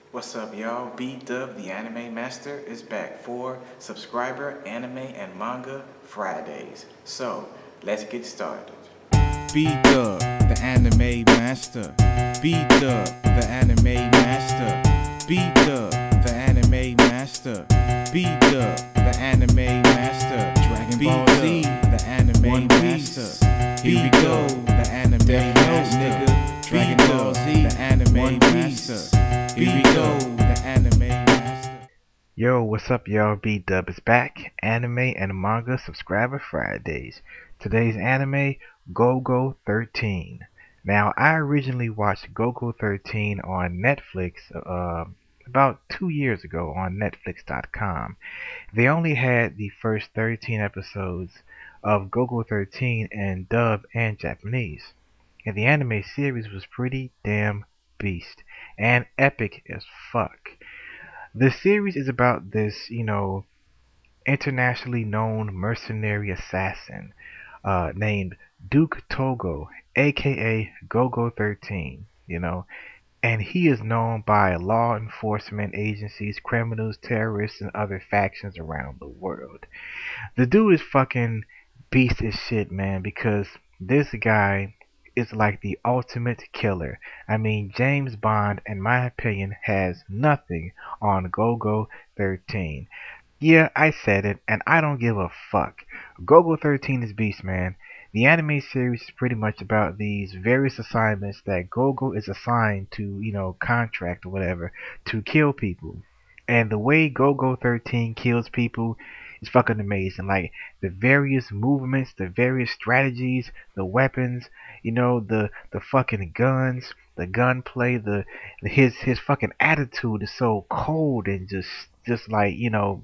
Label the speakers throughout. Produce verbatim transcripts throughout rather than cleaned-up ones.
Speaker 1: What's up, y'all? B-Dub, the Anime Master, is back for subscriber anime and manga Fridays. So, let's get started.
Speaker 2: B-Dub, the Anime Master. B-Dub, the Anime Master. B-Dub, the Anime Master. B-Dub, the Anime Master. Dragon Ball Z, the Anime Master. Here we go, the Anime Master. Dragon Ball Z, the Anime Master. Here we go, the Anime Master.
Speaker 3: Yo, what's up, y'all? B-Dub is back. Anime and manga subscriber Fridays. Today's anime, Golgo thirteen. Now, I originally watched Golgo thirteen on Netflix uh, about two years ago on Netflix dot com. They only had the first thirteen episodes of Golgo thirteen in dub and Japanese. And the anime series was pretty damn beast and epic as fuck. The series is about this, you know, internationally known mercenary assassin uh, named Duke Togo, aka Golgo thirteen, you know, and he is known by law enforcement agencies, criminals, terrorists, and other factions around the world. The dude is fucking beast as shit, man, because this guy is like the ultimate killer. I mean, James Bond, in my opinion, has nothing on Golgo thirteen. Yeah, I said it, and I don't give a fuck. Golgo thirteen is beast, man. The anime series is pretty much about these various assignments that Golgo is assigned to, you know, contract or whatever, to kill people. And the way Golgo thirteen kills people is fucking amazing. Like, the various movements, the various strategies, the weapons, you know, the the fucking guns, the gunplay, the his his fucking attitude is so cold and just just like, you know,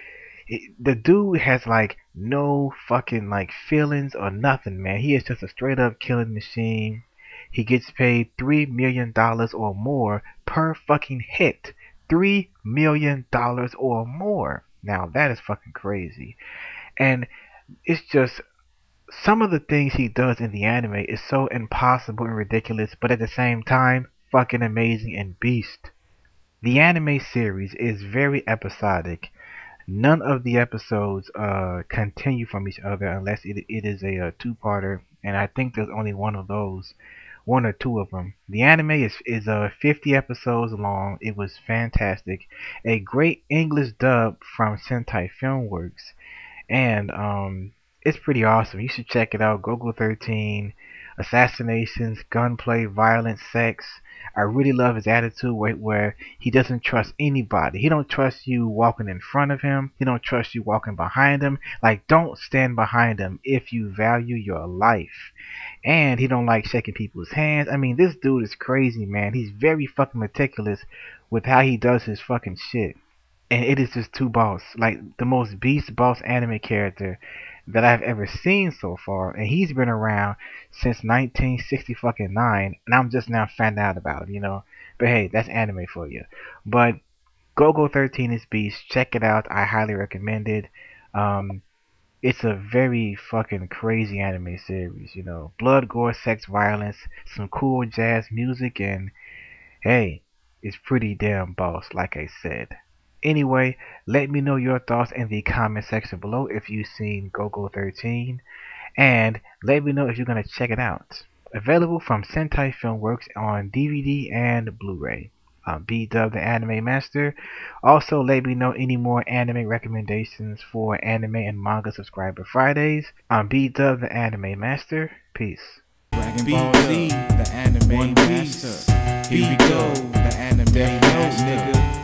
Speaker 3: it, the dude has like no fucking like feelings or nothing, man. He is just a straight up killing machine. He gets paid three million dollars or more per fucking hit. Three million dollars or more. Now that is fucking crazy. And it's just some of the things he does in the anime is so impossible and ridiculous, but at the same time, fucking amazing and beast. The anime series is very episodic. None of the episodes uh, continue from each other unless it, it is a, a two-parter, and I think there's only one of those, one or two of them. The anime is is uh, fifty episodes long. It was fantastic, a great English dub from Sentai Filmworks, and um, it's pretty awesome. You should check it out. Golgo thirteen, assassinations, gunplay, violence, sex. I really love his attitude where, where he doesn't trust anybody. He don't trust you walking in front of him. He don't trust you walking behind him. Like, don't stand behind him if you value your life. And he don't like shaking people's hands. I mean, this dude is crazy, man. He's very fucking meticulous with how he does his fucking shit. And it is just too boss. Like, the most beast boss anime character that I've ever seen so far, and he's been around since nineteen sixty fucking nine, and I'm just now finding out about him, you know. But hey, that's anime for you. But Golgo thirteen is beast. Check it out. I highly recommend it. Um, it's a very fucking crazy anime series, you know. Blood, gore, sex, violence, some cool jazz music, and hey, it's pretty damn boss, like I said. Anyway, let me know your thoughts in the comment section below if you've seen Golgo thirteen, and let me know if you're going to check it out. Available from Sentai Filmworks on D V D and Blu-ray. I'm B-Dub, the Anime Master. Also, let me know any more anime recommendations for anime and manga subscriber Fridays. I'm B-Dub, the Anime Master. Peace.
Speaker 2: Dragon Ball Z, the Anime Master. Here we go, the Anime Master.